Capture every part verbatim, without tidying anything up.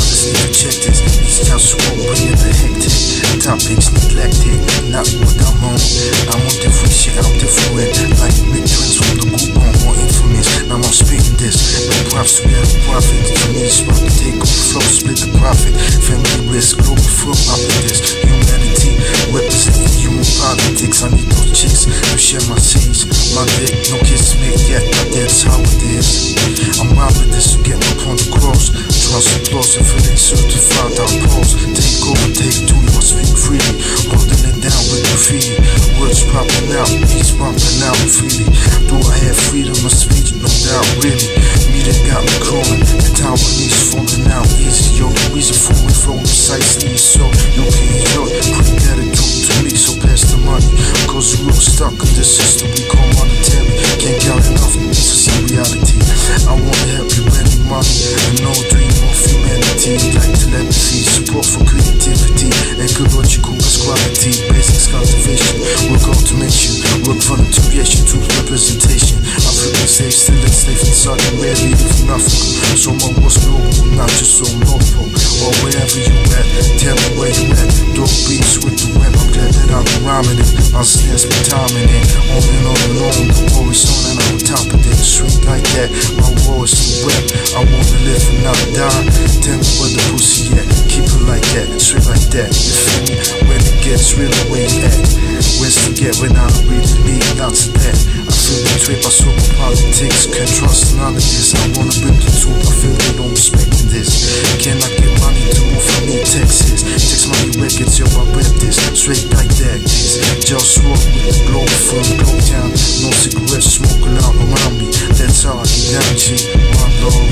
brothers need to check this. These just won't bring in the hectic. Topics neglected, not what I'm on. I'm on different shit, I'm different. Like big twins from the group on more infamous. Now I'm spitting this. No props, we have profit. To me, it's about to take over flow, split the profit. Family risk, global firm, up in this. Humanity, representing human politics. I need those chicks to share my seeds. My dick, no kiss made yet, but that's how it is. I'm out with this to get my point across. Trust applause and feeling certified out pros. Take over, take two, you must speak freely. Holding it down with graffiti. Words popping out, beats popping out freely. Do I have freedom of speech? No doubt, really. Meeting got me crawling. The tower needs falling out easy. Yo, the reason for me flowing precisely. So you can enjoy. Pretty better do to me, so pass the money. Cause we're all stuck in this system we call monetary. Can't count enough to see reality. I wanna help you any money and no dream of humanity. Like telepathy, support for creativity, ecological equality, basics cultivation, work automation, work volunteeration, truth representation. African safe, still enslaved in Saudi Arabia, from Africa. So my was global, not just so notable. Or wherever you at, tell me where you at. Dope beats with the web, I'm glad that I've been rhyming it. I'll snares my timing it. On and on and on, the war is on and I'm on top of it. Straight like that, my war is to rap. I wanna live and not die. Tell me where the pussy at. Keep it like that, straight like that. You feel me? When it gets really where you at. Where's to get when I really need lots of that. I feel betrayed by super politics. Can't trust none of this. I wanna bring the truth. I feel they don't respect this. Can I get money to move from me, Texas? Text money records, yo, I rap this. Straight like that, this. JustWar with the Globalfirm, Globetown. No cigarettes smoking out around me. That's how I get down, G. My lord.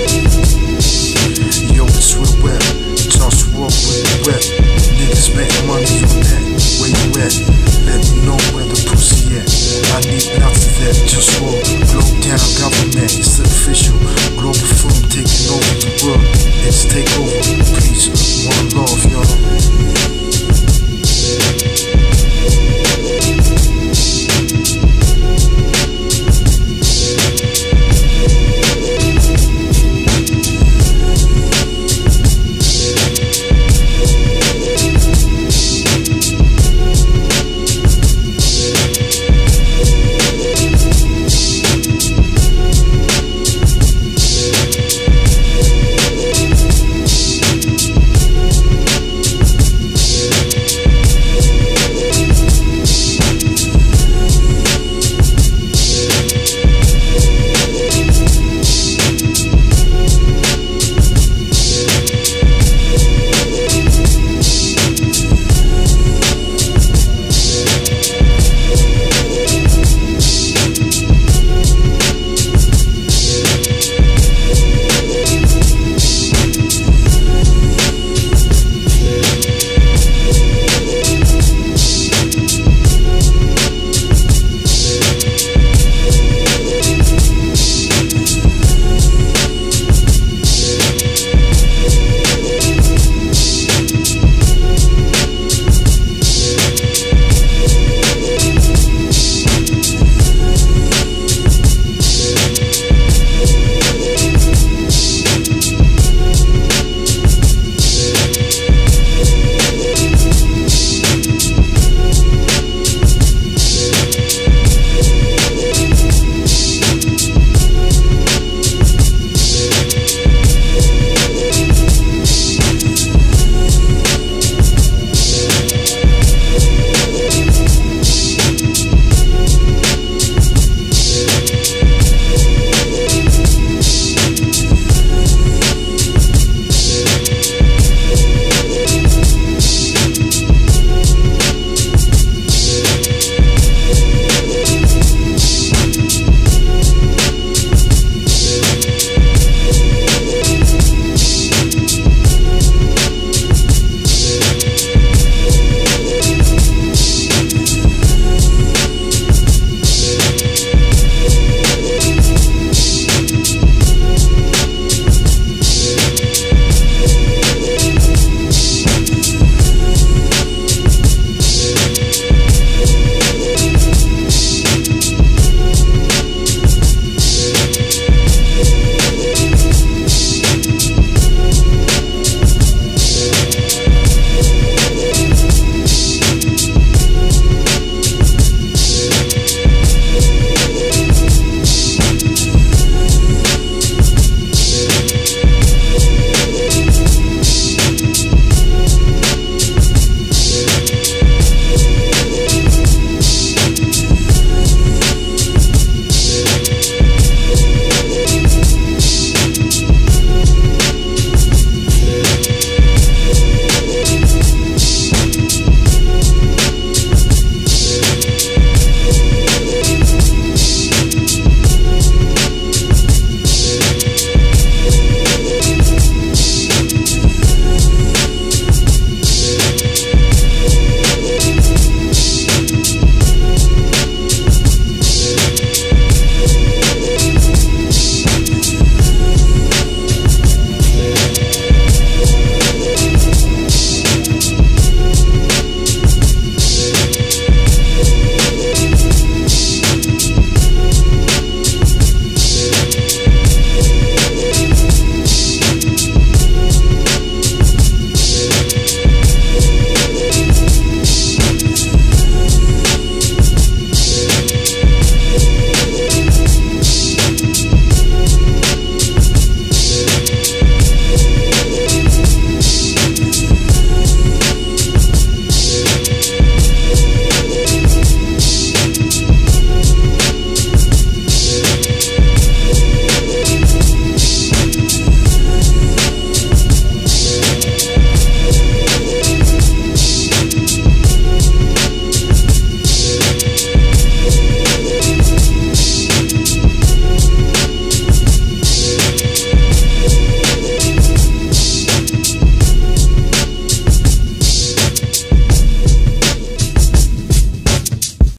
Yo, it's real rap. JustWar with the rap. Niggas make money on that. Where you at? Let me know where the pussy at. I need lots of that. JustWar, Globetown government. It's official. Globalfirm taking over the world. It's takeover.